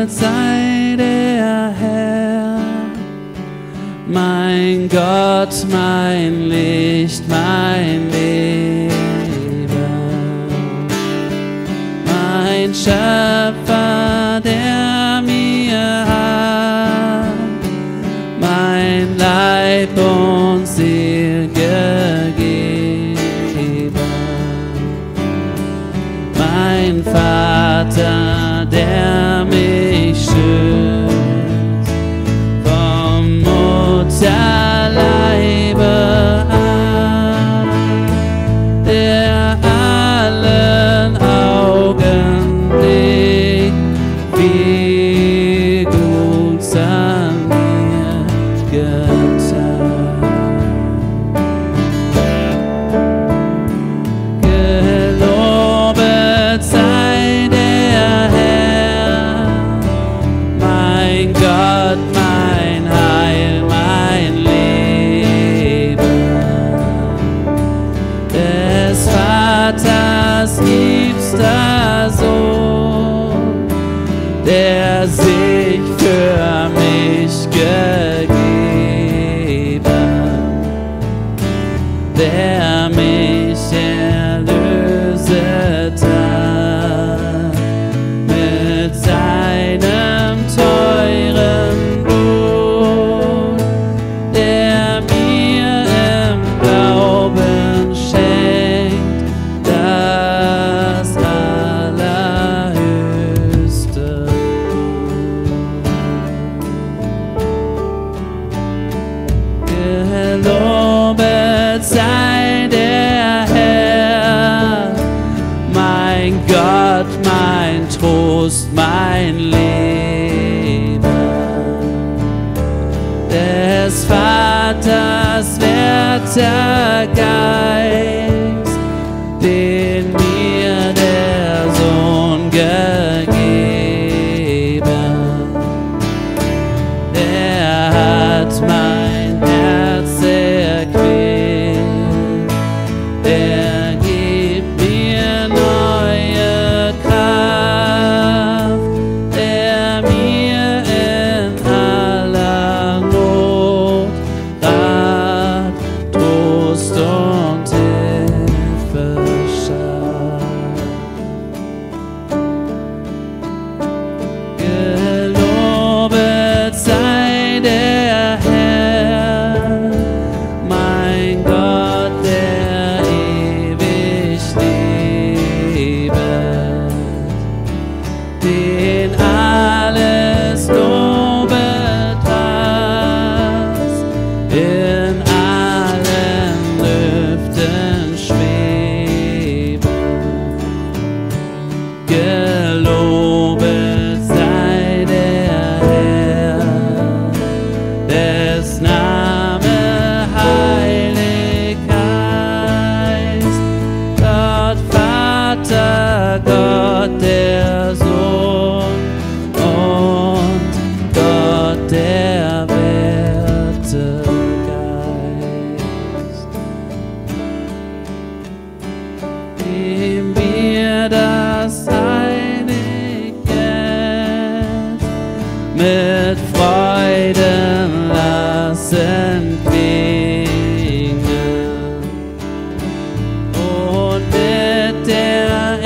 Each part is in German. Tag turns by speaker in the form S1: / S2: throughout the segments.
S1: sei der Herr, mein Gott, mein Licht, mein Leben, mein Schöpfer, der mir hat mein Leib und Seel gegeben, mein Vater, der mich schützt vom Mutterleibe an, der allen Augenblick viel Gutes an mir getan. Gelobet sei der Herr, mein Gott, mein Heil, mein Leben, des Vaters liebster Sohn, der sich für mich gegeben, der mich erlöset hat mit seinem teuren Blut, der mir im Glauben schenkt das allerhöchste Gut. Gelobet sei der Herr, mein Gott, mein Trost, mein Leben, des Vaters werter Geist, den mir der Sohn gegeben, der hat mein Herz erquickt, der gibt mir neue Kraft, der mir in aller Not Rat, Trost und Hilfe schafft. Gelobet sei der Herr, mein Gott, der ewig lebt, den alles lobet, was in allen Lüften schwebt. Gelobet sei der Herr, des Name heilig heißt, Gott Vater, Gott der Sohn und Gott der werte Geist, dem wir das Heilig jetzt mit Freuden lassen klingen und mit der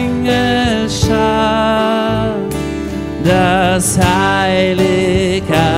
S1: Engel Schar das Heiligkeit